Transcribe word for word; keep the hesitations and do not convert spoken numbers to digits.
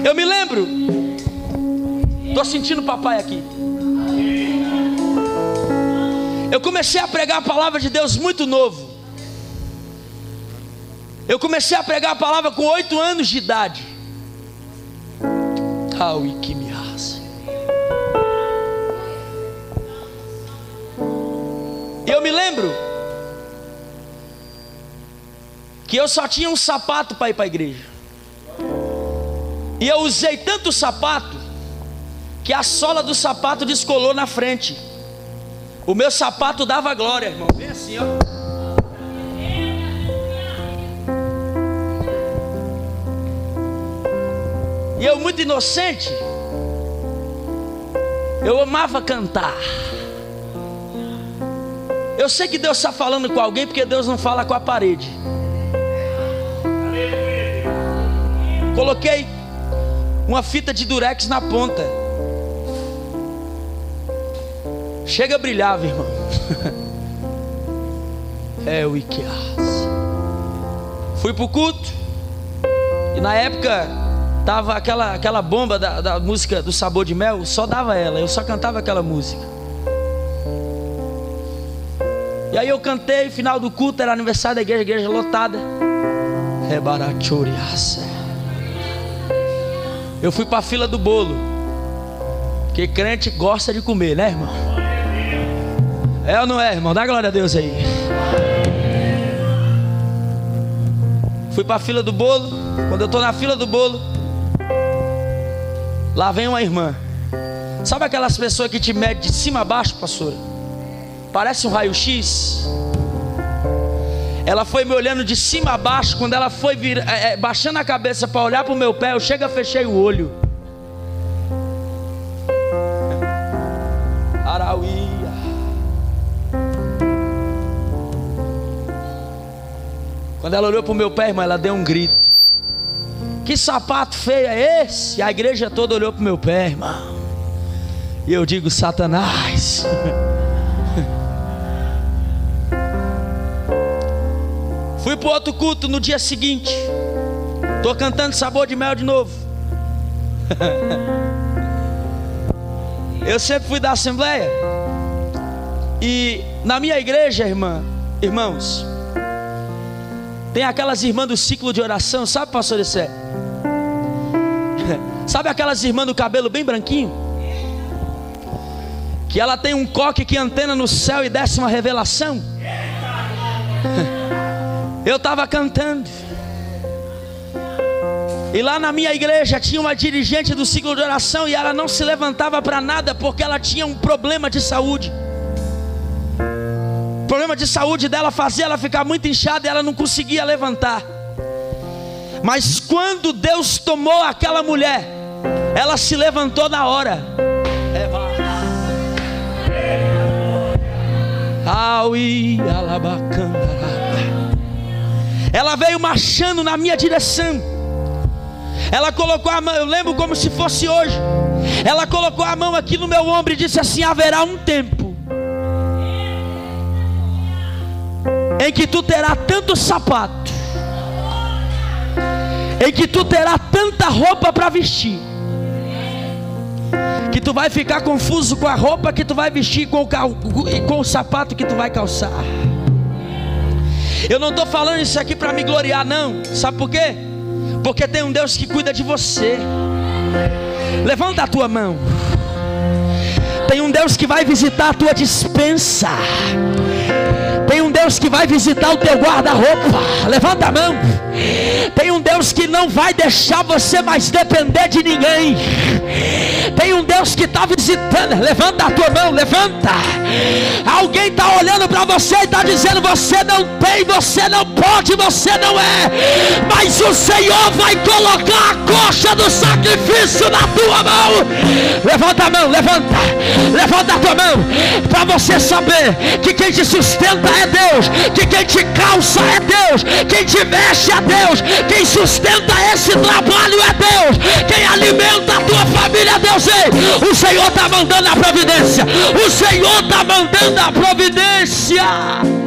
Eu me lembro, estou sentindo papai aqui. Eu comecei a pregar a palavra de Deus muito novo. Eu comecei a pregar a palavra com oito anos de idade. Que me raça. Eu me lembro que eu só tinha um sapato para ir para a igreja. E eu usei tanto o sapato que a sola do sapato descolou na frente. O meu sapato dava glória, irmão. Vem assim, ó. E eu, muito inocente, eu amava cantar. Eu sei que Deus está falando com alguém, porque Deus não fala com a parede. Coloquei uma fita de durex na ponta. Chega, brilhava, irmão. É o Iquias. Fui pro culto. E na época tava aquela, aquela bomba da, da música do Sabor de Mel. Só dava ela, eu só cantava aquela música. E aí eu cantei, final do culto, era aniversário da igreja, igreja lotada. Eu fui para a fila do bolo, porque crente gosta de comer, né, irmão? É ou não é, irmão? Dá glória a Deus aí. Fui para a fila do bolo. Quando eu estou na fila do bolo, lá vem uma irmã. Sabe aquelas pessoas que te medem de cima a baixo, pastora? Parece um raio-x. Ela foi me olhando de cima a baixo. Quando ela foi vir, é, baixando a cabeça para olhar para o meu pé, eu chego, fechei o olho. Arauía. Quando ela olhou para o meu pé, irmão, ela deu um grito. Que sapato feio é esse? E a igreja toda olhou para o meu pé, irmão. E eu digo, Satanás. Fui para o outro culto no dia seguinte. Estou cantando Sabor de Mel de novo. Eu sempre fui da Assembleia. E na minha igreja, irmã, irmãos, tem aquelas irmãs do ciclo de oração. Sabe, pastor Essé? Sabe aquelas irmãs do cabelo bem branquinho? Que ela tem um coque que antena no céu e desce uma revelação. Eu estava cantando. E lá na minha igreja tinha uma dirigente do ciclo de oração. E ela não se levantava para nada, porque ela tinha um problema de saúde. O problema de saúde dela fazia ela ficar muito inchada e ela não conseguia levantar. Mas quando Deus tomou aquela mulher, ela se levantou na hora. Ela veio marchando na minha direção. Ela colocou a mão, eu lembro como se fosse hoje. Ela colocou a mão aqui no meu ombro e disse assim: haverá um tempo em que tu terás tanto sapato, em que tu terás tanta roupa para vestir, que tu vai ficar confuso com a roupa que tu vai vestir, com o, com o sapato que tu vai calçar. Eu não estou falando isso aqui para me gloriar, não. Sabe por quê? Porque tem um Deus que cuida de você. Levanta a tua mão. Tem um Deus que vai visitar a tua despensa. Tem um Deus que vai visitar o teu guarda-roupa. Levanta a mão. Tem um Deus que não vai deixar você mais depender de ninguém. Tem um Deus que está visitando. Levanta a tua mão, levanta. Alguém está olhando para você e está dizendo: você não tem, você não pode, você não é. Mas o Senhor vai colocar a coxa do sacrifício na tua mão. Levanta a mão, levanta. Levanta a tua mão, para você saber que quem te sustenta é Deus, que quem te calça é Deus, quem te veste é Deus, quem sustenta esse trabalho é Deus, quem alimenta a tua família é Deus. Ei, o Senhor está mandando a providência. O Senhor está mandando a providência.